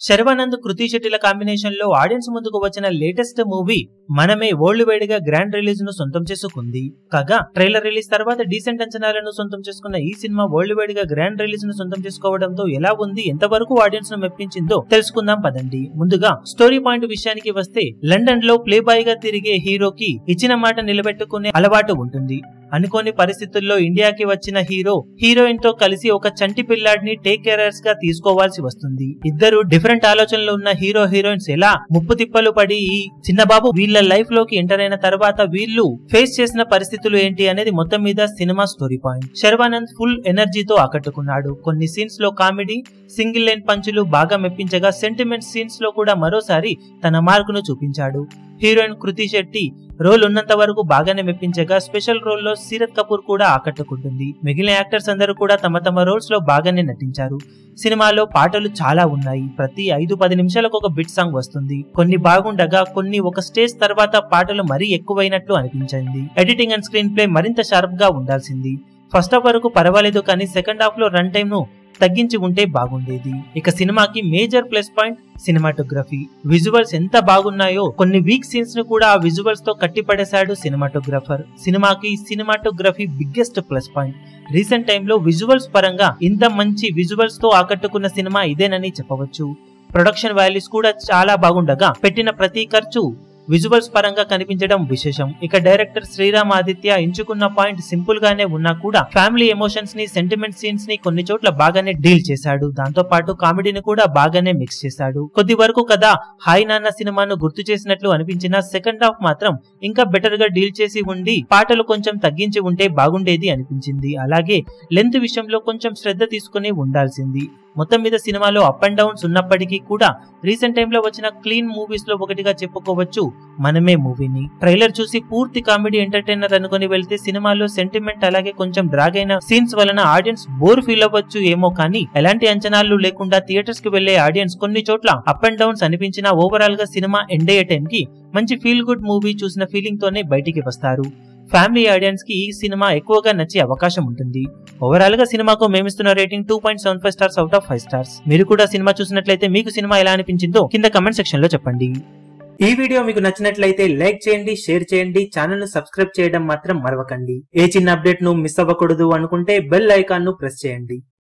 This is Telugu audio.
శర్వానంద్ కృతి శెట్టిల కాంబినేషన్ లో ఆడియన్స్ ముందుకు వచ్చిన latest movie Manamey world wide గా గ్రాండ్ రిలీజ్ ను సొంతం చేసుకుంది. కాగా ట్రైలర్ రిలీజ్ తర్వాత డీసెంట్ అంచనాలను సొంతం చేసుకున్న ఈ సినిమా వరల్డ్ వైడ్ గా గ్రాండ్ రిలీజ్ ను సొంతం చేసుకోవడంతో ఎలా ఉంది, ఎంతవరకు ఆడియన్స్ ను మెప్పించిందో తెలుసుకుందాం పదండి. ముందుగా స్టోరీ పాయింట్ విషయానికి వస్తే, లండన్ లో ప్లే బాయ్ గా తిరిగే హీరోకి ఇచ్చిన మాట నిలబెట్టుకునే అలవాటు ఉంటుంది. అనుకోని పరిస్థితుల్లో ఇండియాకి వచ్చిన హీరోయిన్ తో కలిసి ఒక చంటి పిల్లాడిని టేక్ కేరర్స్ గా తీసుకోవాల్సి వస్తుంది. ఇద్దరు డిఫరెంట్ ఆలోచనలు ఉన్న హీరోయిన్స్ ఎలా ముప్పు తిప్పలు పడి ఈ చిన్నబాబు వీళ్ళ లైఫ్ లోకి ఎంటర్ అయిన తర్వాత వీళ్ళు ఫేస్ చేసిన పరిస్థితులు ఏంటి అనేది మొత్తం మీద cinema story point. Sharwanand full ఎనర్జీతో ఆకట్టుకున్నాడు. కొన్ని సీన్స్ లో కామెడీ, సింగిల్ లైన్ పంచులు బాగా మెప్పించగా, సెంటిమెంట్ సీన్స్ లో కూడా మరోసారి తన మార్కును చూపించాడు. హీరోయిన్ కృతి శెట్టి రోల్ ఉన్నంత వరకు బాగానే మెప్పించగా, స్పెషల్ రోల్ లో సీరత్ కపూర్ కూడా ఆకట్టుకుంటుంది. మిగిలిన యాక్టర్స్ అందరూ కూడా తమ తమ రోల్స్ లో బాగానే నటించారు. సినిమాలో పాటలు చాలా ఉన్నాయి. ప్రతి 5-10 నిమిషాలకు ఒక బిట్ సాంగ్ వస్తుంది. కొన్ని బాగుండగా కొన్ని ఒక స్టేజ్ తర్వాత పాటలు మరీ ఎక్కువైనట్లు అనిపించింది. ఎడిటింగ్ అండ్ స్క్రీన్ ప్లే మరింత షార్ప్ గా ఉండాల్సింది. ఫస్ట్ హాఫ్ వరకు పర్వాలేదు, కానీ సెకండ్ హాఫ్ లో రన్ టైమ్ ను తగ్గించి ఉంటే బాగుండేది. ఇక సినిమాకి major plus point cinematography. Visuals ఎంత బాగున్నాయో కొన్ని వీక్ సీన్స్ ను కూడా ఆ విజువల్స్ తో కట్టిపడేశాడు సినిమాటోగ్రఫర్. సినిమాకి cinematography biggest plus point. Recent time లో విజువల్స్ పరంగా ఇంత మంచి విజువల్స్ తో ఆకట్టుకున్న సినిమా ఇదేనని చెప్పవచ్చు. ప్రొడక్షన్ వాల్యూస్ కూడా చాలా బాగుండగా, పెట్టిన ప్రతి ఖర్చు విజువల్స్ పరంగా కనిపించడం విశేషం. ఇక డైరెక్టర్ శ్రీరామ్ ఆదిత్య ఎంచుకున్న పాయింట్ సింపుల్ గానే ఉన్నా కూడా ఫ్యామిలీ ఎమోషన్స్ ని, సెంటిమెంట్ సీన్స్ ని కొన్ని చోట్ల బాగానే డీల్ చేశాడు. దాంతో పాటు కామెడీని కూడా బాగానే మిక్స్ చేశాడు. కొద్ది వరకు కదా హాయ్ నాన్న సినిమాను గుర్తు చేసినట్లు అనిపించిన సెకండ్ హాఫ్ మాత్రం ఇంకా బెటర్ గా డీల్ చేసి ఉండి పాటలు కొంచెం తగ్గించి ఉంటే బాగుండేది అనిపించింది. అలాగే లెంత్ విషయంలో కొంచెం శ్రద్ధ తీసుకుని ఉండాల్సింది. మొత్తం మీద సినిమాలో అప్ అండ్ డౌన్స్ ఉన్నప్పటికీ కూడా రీసెంట్ టైమ్ లో వచ్చిన క్లీన్ మూవీస్ లో ఒకటిగా చెప్పుకోవచ్చు మనమే మూవీని. ట్రైలర్ చూసి పూర్తి కామెడీ ఎంటర్టైనర్ అనుకుని వెళ్తే సినిమాలో సెంటిమెంట్ అలాగే కొంచెం డ్రాగ్ అయిన సీన్స్ వలన ఆడియన్స్ బోర్ ఫీల్ అవ్వచ్చు ఏమో, కానీ ఎలాంటి అంచనాలు లేకుండా థియేటర్స్ కి వెళ్లే ఆడియన్స్ కొన్ని చోట్ల అప్ అండ్ డౌన్స్ అనిపించినా ఓవరాల్ గా సినిమా ఎండ్ అయ్యే టైం కి మంచి ఫీల్ గుడ్ మూవీ చూసిన ఫీలింగ్ తోనే బయటికి వస్తారు. ఫ్యామిలీ ఆడియన్స్ కి ఈ సినిమా ఎక్కువగా నచ్చే అవకాశం ఉంటుంది. ఓవరాల్ గా సినిమాకు మేమిస్తున్న rating 2.75 stars out of 5 stars. మీరు కూడా సినిమా చూసినట్లయితే మీకు సినిమా ఎలా అనిపించిందో కింద కమెంట్ సెక్షన్ లో చెప్పండి. ఈ వీడియో మీకు నచ్చినట్లయితే లైక్ చేయండి, షేర్ చేయండి, ఛానల్ ను సబ్స్క్రైబ్ చేయడం మాత్రం మరవకండి. ఏ చిన్న అప్డేట్ ను మిస్ అవ్వకూడదు అనుకుంటే బెల్ ఐకాన్ ను ప్రెస్ చేయండి.